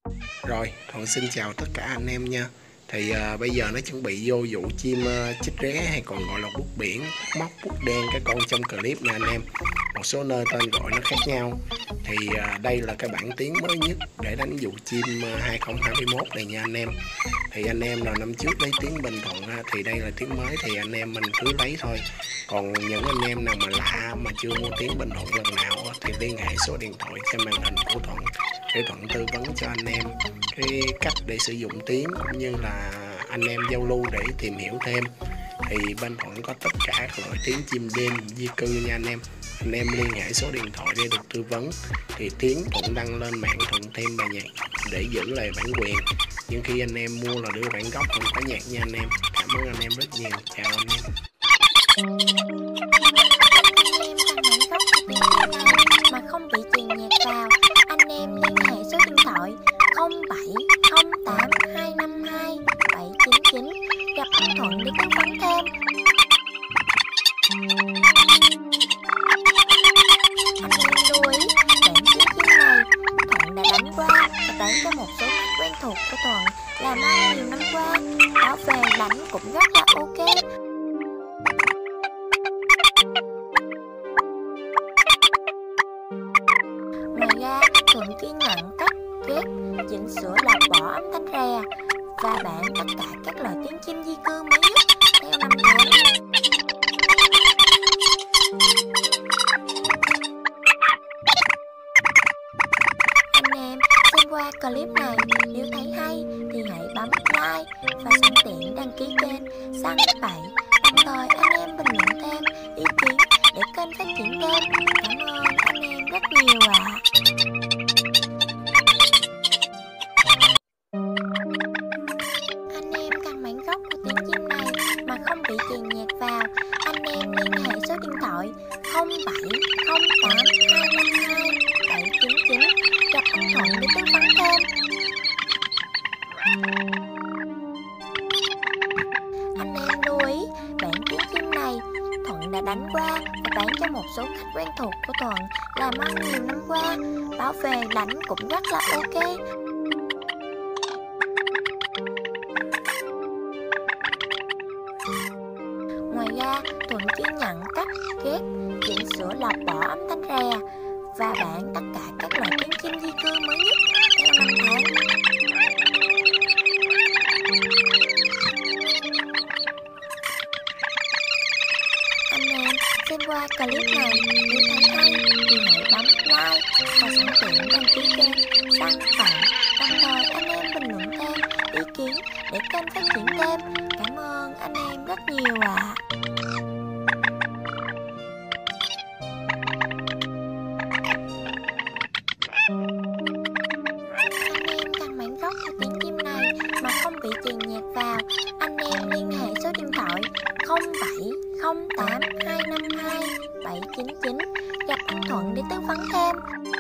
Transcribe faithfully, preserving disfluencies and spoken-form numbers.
Rồi, Thuận xin chào tất cả anh em nha. Thì à, bây giờ nó chuẩn bị vô vụ chim à, chích ré hay còn gọi là bút biển, bút móc, bút đen cái con trong clip nè anh em. Một số nơi tên gọi nó khác nhau. Thì à, đây là cái bản tiếng mới nhất để đánh vụ chim à, hai không hai mốt này nha anh em. Thì anh em nào năm trước lấy tiếng Bình Thuận á, thì đây là tiếng mới thì anh em mình cứ lấy thôi. Còn những anh em nào mà lạ mà chưa mua tiếng Bình Thuận lần nào á, thì liên hệ số điện thoại trên màn hình của Thuận để Thuận tư vấn cho anh em cái cách để sử dụng tiếng cũng như là anh em giao lưu để tìm hiểu thêm. Thì bên Thuận có tất cả các loại tiếng chim đêm di cư nha anh em. Anh em liên hệ số điện thoại để được tư vấn. Thì tiếng Thuận đăng lên mạng Thuận thêm bài nhạc để giữ lại bản quyền, nhưng khi anh em mua là đưa bản gốc không có nhạc nha anh em. Cảm ơn anh em rất nhiều, chào anh em. Mà không bị chèn nhạc vào, anh em liên hệ số điện thoại không bảy không tám hai năm hai bảy chín chín gặp anh Thuận để tư vấn thêm. Anh em lưu ý, bản tiếng chim này Thuận đã đánh qua và bán cho một số khách quen thuộc của Thuận làm ăn nhiều năm qua, báo về đánh cũng rất là ok. Ngoài ra, Thuận ghi nhận cách ghép, chỉnh sửa lọc bỏ âm thanh rè và bán tất cả các loại tiếng chim di cư mới nhất theo năm tháng. Anh em xem qua clip này nếu thấy hay thì hãy bấm like và sẵn tiện đăng ký kênh Săn Bậy, đồng thời anh em bình luận thêm ý kiến để kênh phát triển thêm. Cảm ơn anh em rất nhiều ạ. À. Anh em cần bản gốc của tiếng chim này mà không bị chèn nhạc vào, anh em liên hệ số điện thoại không bảy không tám hai năm hai bảy chín chín gặp anh Thuận để tư vấn thêm. Anh em lưu ý, bản tiếng chim này Thuận đã đánh qua và bán cho một số khách quen thuộc của Thuận làm ăn nhiều năm qua, báo về đánh cũng rất là ok. Ngoài ra, Thuận ghi nhận cách ghép, chỉnh sửa lọc bỏ âm thanh rè và bán tất cả các loại tiếng chim di cư mới nhất theo năm tháng. Anh em xem qua clip này nếu thấy hay thì hãy bấm like và sẵn tiện đăng ký kênh Săn Bậy, đồng thời anh em bình luận thêm ý kiến để kênh phát triển thêm. Cảm ơn anh em rất nhiều ạ. À. Anh em cần bản gốc của tiếng chim này mà không bị chèn nhạc vào, anh em liên hệ số điện thoại không bảy không tám hai năm hai bảy chín chín gặp anh Thuận để tư vấn thêm.